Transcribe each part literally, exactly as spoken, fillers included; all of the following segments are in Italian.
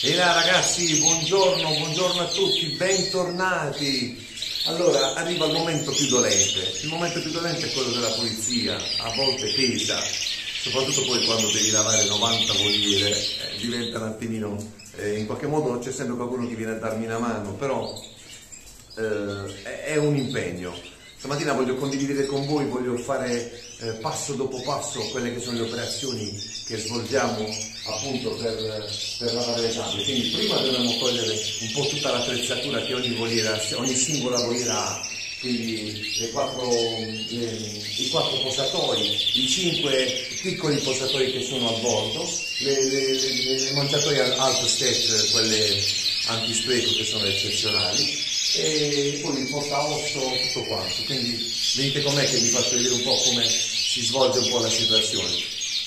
E là ragazzi, buongiorno, buongiorno a tutti, bentornati. Allora, arriva il momento più dolente. Il momento più dolente è quello della pulizia, a volte pesa, soprattutto poi quando devi lavare novanta voliere, eh, diventa un attimino, eh, in qualche modo c'è sempre qualcuno che viene a darmi una mano, però eh, è un impegno. Stamattina voglio condividere con voi, voglio fare eh, passo dopo passo quelle che sono le operazioni che svolgiamo appunto per, per lavare le tavole. Quindi prima dobbiamo togliere un po' tutta l'attrezzatura che ogni voliera, ogni singola voliera ha, quindi le quattro, le, i quattro posatoi, i cinque piccoli posatoi che sono al bordo, le, le, le, le mangiatoie alto step, quelle antispreco che sono eccezionali, e poi il portaosso, tutto quanto. Quindi venite con me che vi faccio vedere un po' come si svolge un po' la situazione.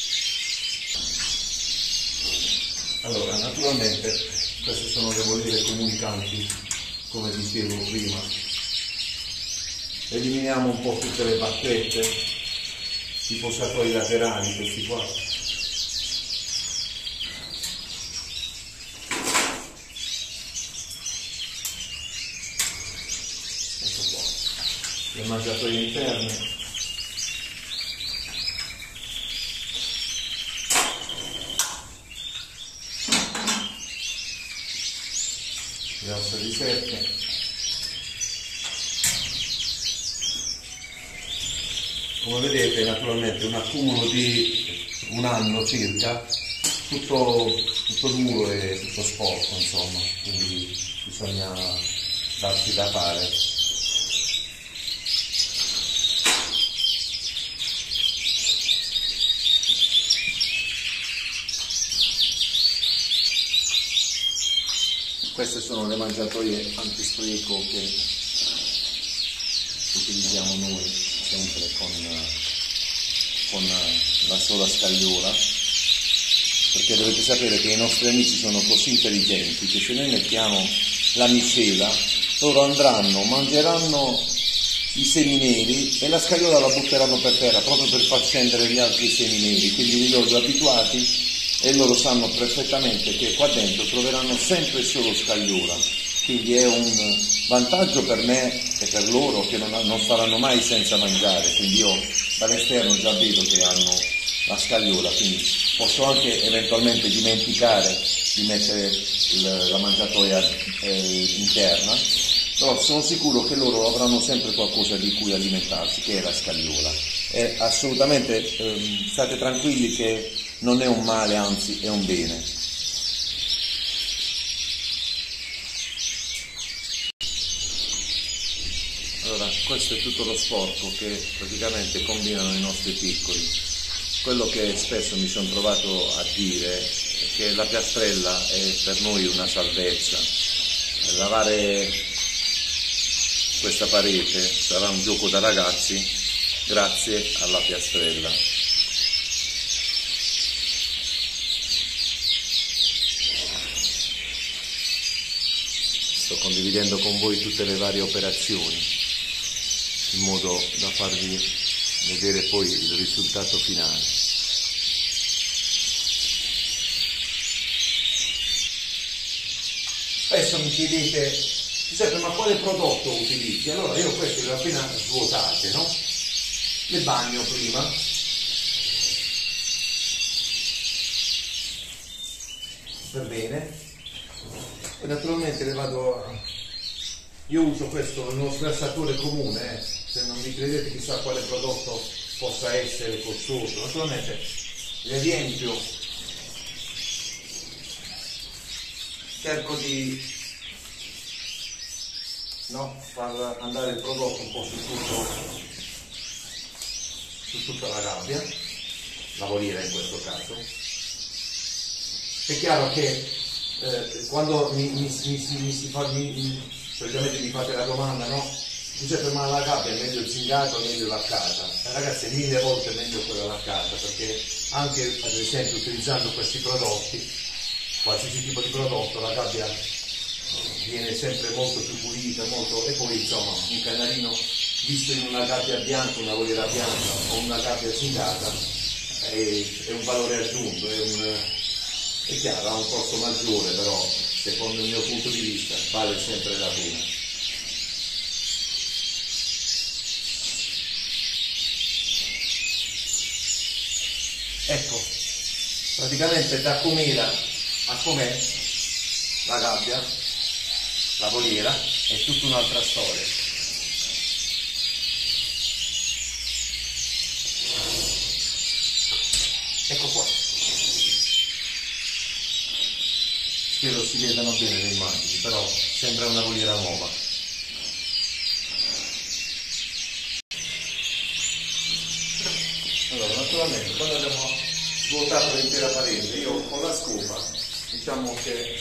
Allora, naturalmente queste sono le voliere comunicanti, come dicevo prima. Eliminiamo un po' tutte le bacchette, i posatoi laterali, questi qua. Le mangiatoie interne, le ossa di serpe, come vedete naturalmente un accumulo di un anno circa, tutto, tutto duro e tutto sporco, insomma, quindi bisogna darsi da fare. Queste sono le mangiatoie antispreco che utilizziamo noi sempre con, con la sola scagliola, perché dovete sapere che i nostri amici sono così intelligenti che se noi mettiamo la miscela loro andranno, mangeranno i semi neri e la scagliola la butteranno per terra proprio per far scendere gli altri semi neri, quindi li ho abituati e loro sanno perfettamente che qua dentro troveranno sempre solo scagliola, quindi è un vantaggio per me e per loro che non, non saranno mai senza mangiare, quindi io dall'esterno già vedo che hanno la scagliola, quindi posso anche eventualmente dimenticare di mettere il, la mangiatoia eh, interna, però sono sicuro che loro avranno sempre qualcosa di cui alimentarsi, che è la scagliola. E assolutamente ehm, state tranquilli che non è un male, anzi è un bene. Allora, questo è tutto lo sporco che praticamente combinano i nostri piccoli. Quello che spesso mi sono trovato a dire è che la piastrella è per noi una salvezza. Lavare questa parete sarà un gioco da ragazzi grazie alla piastrella. Sto condividendo con voi tutte le varie operazioni in modo da farvi vedere poi il risultato finale. Spesso mi chiedete, Giuseppe, ma quale prodotto utilizzi? Allora io queste le ho appena svuotate, no? Le bagno prima. Per bene. E naturalmente le vado a... io uso questo, uno sgrassatore comune, eh. Se non mi credete chissà quale prodotto possa essere costoso, naturalmente le riempio, cerco di no, far andare il prodotto un po' su, tutto, su tutta la gabbia, la voliera in questo caso. È chiaro che Eh, quando mi, mi, mi, mi si fa, mi, mi, solitamente mi fate la domanda, no? Giuseppe, ma la gabbia è meglio zingata o meglio laccata? Eh, ragazzi, è mille volte meglio quella laccata, perché anche ad esempio utilizzando questi prodotti, qualsiasi tipo di prodotto, la gabbia viene sempre molto più pulita, molto, e poi insomma un canarino visto in una gabbia bianca, una voliera bianca o una gabbia zingata è, è un valore aggiunto, è un È chiaro, ha un costo maggiore, però secondo il mio punto di vista vale sempre la pena. Ecco, praticamente da com'era a com'è la gabbia, la voliera, è tutta un'altra storia. Ecco qua. Spero si vedano bene le immagini, però sembra una voliera nuova. Allora, naturalmente, quando abbiamo svuotato l'intera parete, io con la scopa, diciamo che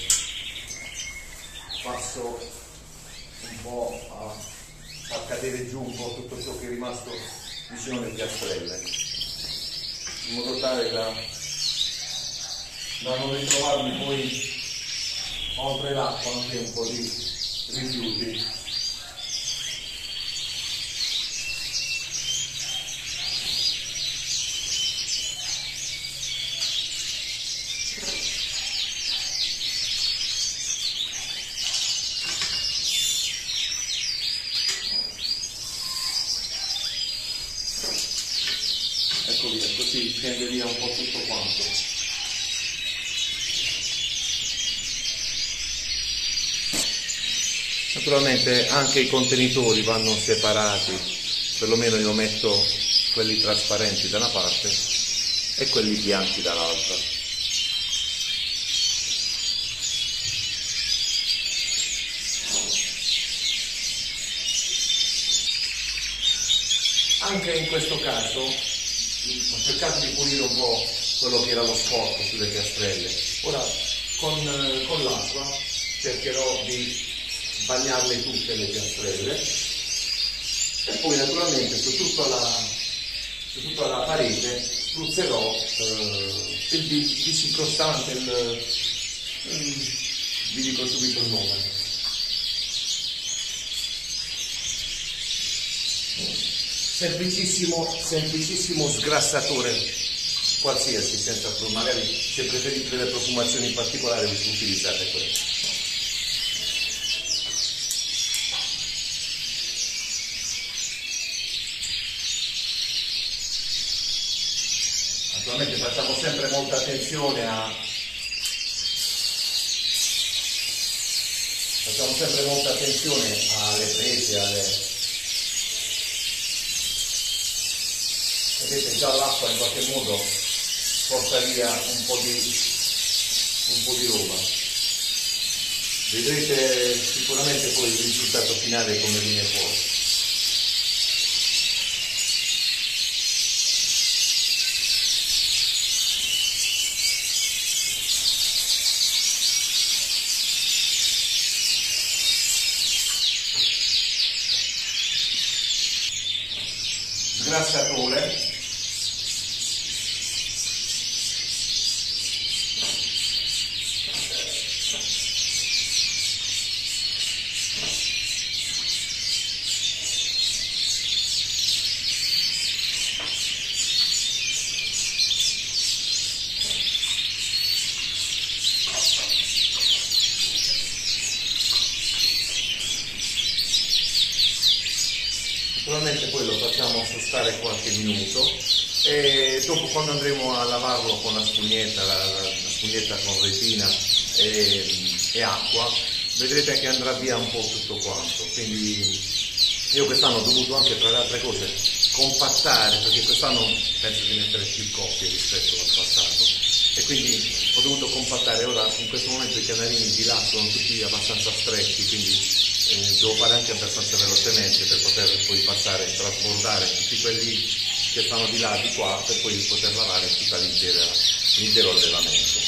passo un po' a far cadere giù un po' tutto ciò che è rimasto vicino alle piastrelle, in modo tale da, da non ritrovarmi poi oltre l'acqua anche un po' di rifiuti. Ecco via, così scende via un po' tutto quanto. Naturalmente anche i contenitori vanno separati, perlomeno io metto quelli trasparenti da una parte e quelli bianchi dall'altra. Anche in questo caso ho cercato di pulire un po' quello che era lo sporco sulle piastrelle. Ora con, con l'acqua cercherò di bagnarle tutte le piastrelle e poi naturalmente su tutta la, su tutta la parete spruzzerò eh, il disincrostante, il, il, vi dico subito il nome. Semplicissimo, semplicissimo sgrassatore qualsiasi, senza magari se preferite delle profumazioni particolari utilizzate questo. Naturalmente facciamo sempre molta attenzione a facciamo sempre molta attenzione alle prese, alle vedete già l'acqua in qualche modo porta via un po' di un po' di roba. Vedrete sicuramente poi il risultato finale come viene fuori. Sgrassatore, naturalmente poi lo facciamo sostare qualche minuto e dopo, quando andremo a lavarlo con la spugnetta, la, la, la spugnetta con resina e, e acqua, vedrete che andrà via un po' tutto quanto. Quindi io quest'anno ho dovuto anche, tra le altre cose, compattare, perché quest'anno penso di mettere più coppie rispetto al passato, e quindi ho dovuto compattare. Ora in questo momento i canarini di là sono tutti abbastanza stretti, quindi Eh, devo fare anche abbastanza velocemente per poter poi passare, trasbordare tutti quelli che stanno di là, di qua, per poi poter lavare tutta l'intero allevamento.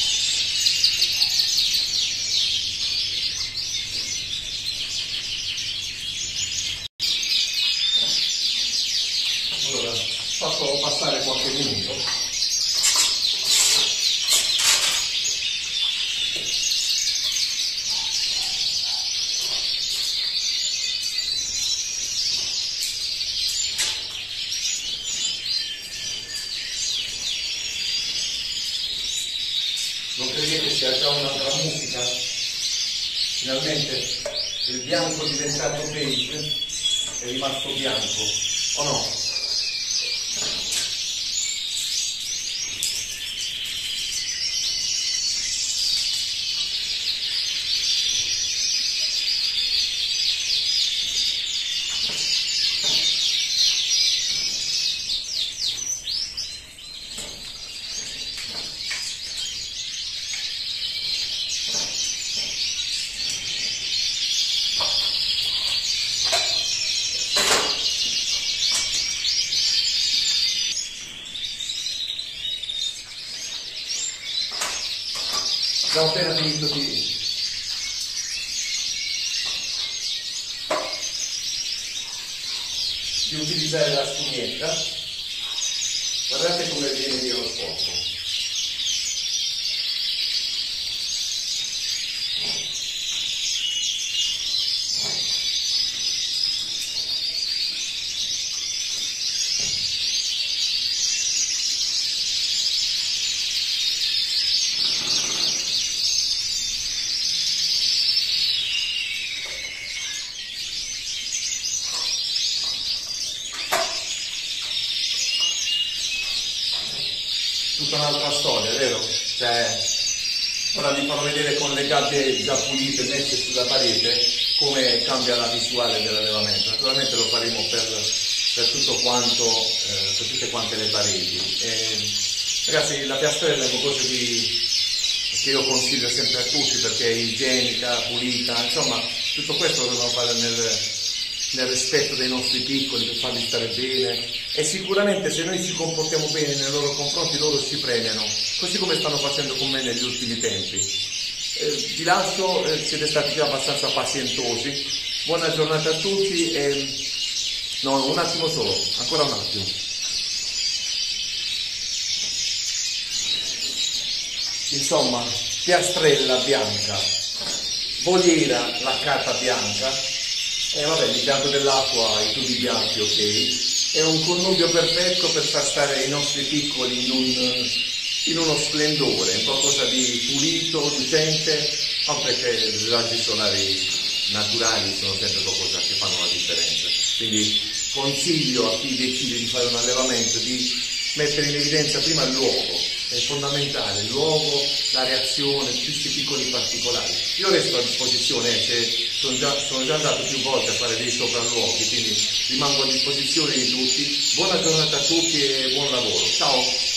Allora, faccio passare qualche minuto. Non credete sia già un'altra musica? Finalmente il bianco è diventato beige, è rimasto bianco, o no? Abbiamo appena finito di di utilizzare la spugnetta. Guardate come viene via lo sporco. Tutta un'altra storia, vero? Cioè, ora vi farò vedere con le gabbie già pulite messe sulla parete come cambia la visuale dell'allevamento. Naturalmente lo faremo per, per tutto quanto, eh, per tutte quante le pareti. E, ragazzi, la piastrella è qualcosa di, che io consiglio sempre a tutti perché è igienica, pulita, insomma, tutto questo lo dobbiamo fare nel, nel rispetto dei nostri piccoli per farli stare bene. E sicuramente se noi ci comportiamo bene nei loro confronti loro ci premiano, così come stanno facendo con me negli ultimi tempi. Eh, vi lascio, eh, siete stati già abbastanza pazientosi, buona giornata a tutti e... no, un attimo solo, ancora un attimo. Insomma, piastrella bianca, voliera laccata bianca, e vabbè, l'impianto dell'acqua, i tubi bianchi, ok? È un connubio perfetto per far stare i nostri piccoli in, un, in uno splendore, in qualcosa di pulito, lucente, ma perché i raggi solari naturali sono sempre qualcosa che fanno la differenza. Quindi consiglio a chi decide di fare un allevamento di mettere in evidenza prima il luogo, è fondamentale, il luogo, la reazione, tutti questi piccoli particolari. Io resto a disposizione, eh, sono, già, sono già andato più volte a fare dei sopralluoghi, quindi rimango a disposizione di tutti. Buona giornata a tutti e buon lavoro. Ciao!